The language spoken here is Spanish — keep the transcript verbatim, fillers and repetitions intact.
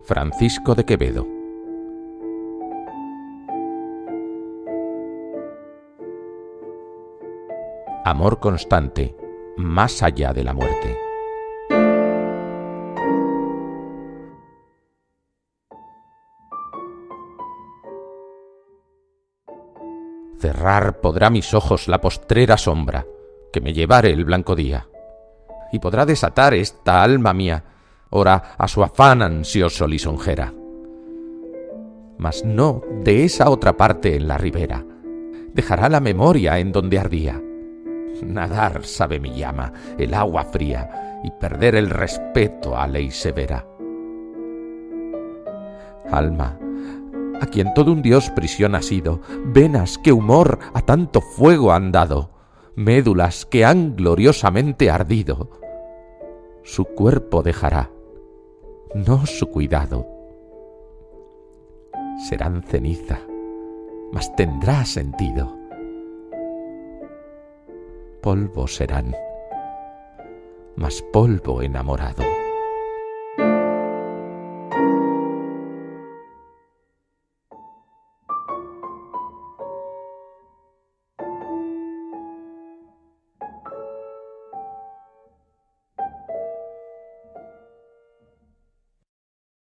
Francisco de Quevedo. Amor constante, más allá de la muerte. Cerrar podrá mis ojos la postrera sombra que me llevare el blanco día, y podrá desatar esta alma mía ora a su afán ansioso lisonjera. Mas no de esa otra parte en la ribera dejará la memoria en donde ardía. Nadar sabe mi llama, el agua fría, y perder el respeto a ley severa. Alma, a quien todo un dios prisión ha sido, venas que humor a tanto fuego han dado, médulas que han gloriosamente ardido, su cuerpo dejará, no su cuidado. Serán ceniza, mas tendrá sentido. Polvo serán, mas polvo enamorado.